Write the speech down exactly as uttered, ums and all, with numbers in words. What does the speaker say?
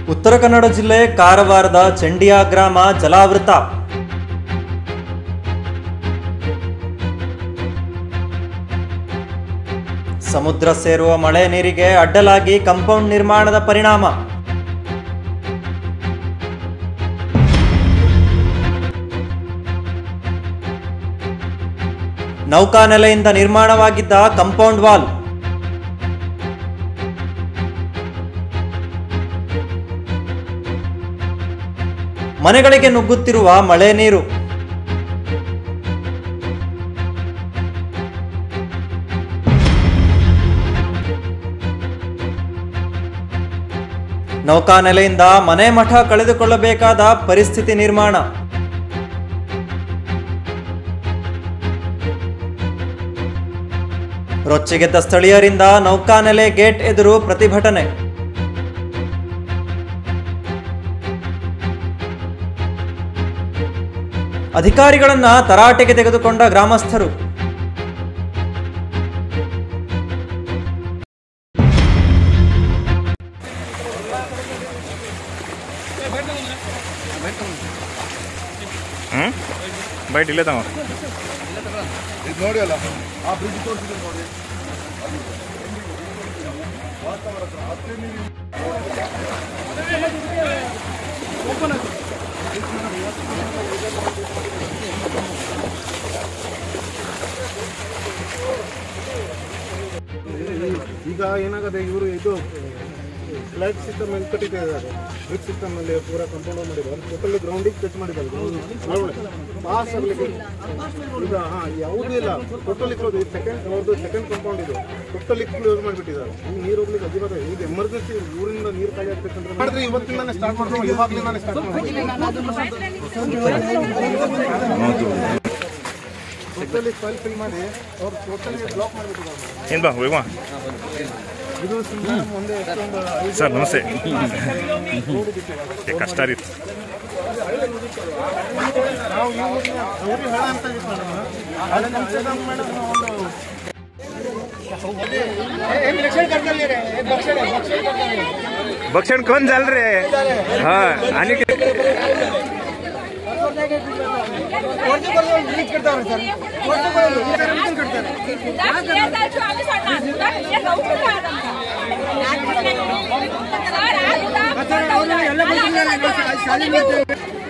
ಉತ್ತರ ಕನ್ನಡ ಜಿಲ್ಲೆ ಕಾರವಾರದ ಚಂಡಿಯ ಗ್ರಾಮ ಜಲಾವೃತ. ಸಮುದ್ರ ಸೇರುವ ಮಳೆ ನೀರಿಗೆ ಅಡ್ಡಲಾಗಿ ಕಾಂಪೌಂಡ್ ನಿರ್ಮಾಣದ ಪರಿಣಾಮ. ನೌಕಾನೆಲೆಯಿಂದ ನಿರ್ಮಾಣವಾಗಿದ್ದ ಕಾಂಪೌಂಡ್ ವಾಲ್. ಮನೆಗಳಿಗೆ ನುಗ್ಗುತ್ತಿರುವ ಮಳೆ ನೀರು. ನೌಕಾನೆಲೆಯಿಂದ ಮನೆ ಮಠ ಕಳೆದುಕೊಳ್ಳಬೇಕಾದ ಪರಿಸ್ಥಿತಿ ನಿರ್ಮಾಣ. ರೊಚ್ಚಿಗೆದ್ದ ಸ್ಥಳೀಯರಿಂದ ನೌಕಾನೆಲೆ ಗೇಟ್ ಎದುರು ಪ್ರತಿಭಟನೆ. ಅಧಿಕಾರಿಗಳನ್ನ ತರಾಟೆಗೆ ತೆಗೆದುಕೊಂಡ ಗ್ರಾಮಸ್ಥರು. ಬೈಟ್ ಇಲ್ಲೇ ತಗೋ ನೋಡಿ ಅಲ್ಲ ಆ ಬ್ರಿಡ್ಜ್ ತೋರಿಸಿದ್ರೆ ನೋಡಿ. ಈಗ ಏನಾಗದೆ ಇವರು ಇದು ಫ್ಲಡ್ ಸಿಸ್ಟಮ್ ಅಲ್ಲಿ ಕಟ್ಟಿದ್ದಾರೆ. ಬ್ರಿಡ್ಜ್ ಸಿಸ್ಟಮ್ ಅಲ್ಲಿ ಪೂರ ಕಂಪೌಂಡ್ ಮಾಡಿದ್ದಾರೆ. ಟೋಟಲಿ ಗ್ರೌಂಡಿಗೆ ಟಚ್ ಮಾಡಿದ್ದಾರೆ. ಪಾಸ್ ಆಗಲಿಕ್ಕೆ ಈಗ ಹಾ ಯಾವುದೂ ಇಲ್ಲ. Totally close. ಸೆಕೆಂಡ್ ಅವ್ರದ್ದು ಸೆಕೆಂಡ್ ಕಂಪೌಂಡ್ ಇದು ಟೋಟಲಿ ಕ್ಲೋಸ್ ಮಾಡಿಬಿಟ್ಟಿದ್ದಾರೆ. ನೀರು ಹೋಗ್ಲಿಕ್ಕೆ ಅಧಿಕಾರ ಈಗ ಎಮರ್ಜೆನ್ಸಿ ಊರಿಂದ ನೀರು ಖಾಲಿ ಆಗ್ಬೇಕಂದ್ರೆ ಮಾಡಿದ್ರೆ ಇವತ್ತಿಂದಾನೆ ಸ್ಟಾರ್ಟ್ ಮಾಡ್ಕೊಂಡು ಇವಾಗಲಿಂದಾನೆ ಸ್ಟಾರ್ಟ್ ಮಾಡ್ತೀವಿ. ಟೋಟಲಿ ಫೈಲ್ ಫಿಲ್ ಮಾಡಿ ಅವ್ರು ಟೋಟಲಿ ಬ್ಲಾಕ್ ಮಾಡಿಬಿಟ್ಟಿದ್ದಾರೆ. ಏನು ಬಾ ಹೋಗುವ ಇದು ಮುಂದೆ ಸರ್ ನಮಸ್ತೆ. ಕಷ್ಟ ರೀ ನಾವು ಅವ್ರಿಗೆ ಹೇಳ ಅಂತ बक्षण कोण झालं रे? हा आणि ಎಲ್ಲ